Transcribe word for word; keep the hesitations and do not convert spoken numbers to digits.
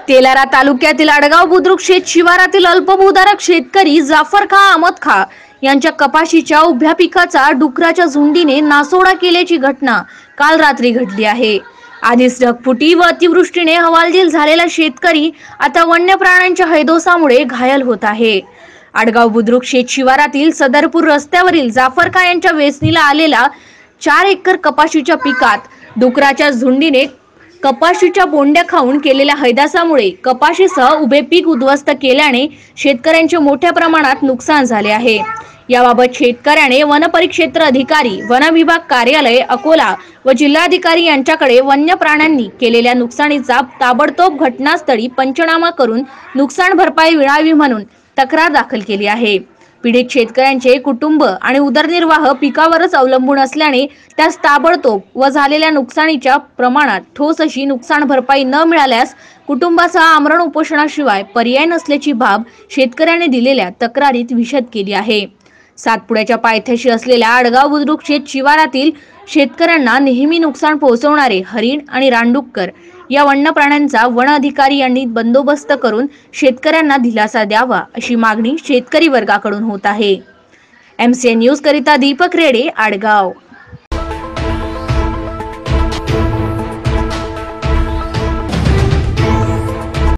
तेलारा तालुक्यातील आडगाव बुद्रुक शेत शिवारातील अल्पभूधारक शेतकरी जाफर खा अहमद खा यांच्या कपाशीच्या उभ्या पिकाचा डुकराच्या झुंडीने नासोडा केल्याची घटना काल रात्री घडली आहे। आधीच ढगफुटी व अतिवृष्टीने हवालदिल झालेला शेतकरी आता वन्य प्राण्यांच्या हैदोसामुळे घायल होत आहे। आडगाव बुद्रुक शेत शिवारातील सदरपूर रस्त्यावरील जाफर खा यांच्या वेचणीला आलेला चार एकर कपाशीच्या पिकात डुकराच्या झुंडीने कपाशीच्या बोंड्या खाऊन केलेल्या हैदासामुळे कपाशीसह उभे पीक उद्ध्वस्त केल्याने शेतकऱ्यांचे मोठ्या प्रमाणात नुकसान झाले आहे। याबाबत शेतकऱ्याने वन परिक्षेत्र अधिकारी, वन विभाग कार्यालय अकोला व जिल्हाधिकारी यांच्याकडे वन्य प्राण्यांनी केलेल्या नुकसानीचा ताबडतोब घटनास्थळी पंचनामा करून नुकसान भरपाई मिळावी म्हणून तक्रार दाखल केली आहे। पीडित शेतकऱ्यांचे कुटुंब आणि उदरनिर्वाह पिकावरच अवलंबून असल्याने त्यास ताबडतोब व झालेल्या नुकसानीच्या प्रमाणात ठोस अशी नुकसान भरपाई न मिळाल्यास कुटुंबासह आमरण उपोषणाशिवाय पर्याय नसल्याची बाब शेतकऱ्याने दिलेल्या तक्रारीत विशद केली आहे। सातपुड्याच्या पायथ्याशी असलेल्या आडगाव बुद्रुक शेत शिवारातील शेतकऱ्यांना नेहमी नुकसान पोहोचवणारे हरिण आणि रानडुक्कर या वन्य प्राण्यांचा वन अधिकारी यांनी बंदोबस्त करून शेतकऱ्यांना दिलासा द्यावा अशी मागणी शेतकरी वर्गाकडून होत आहे। एमसीएन न्यूज करिता दीपक रेडे, आडगाव।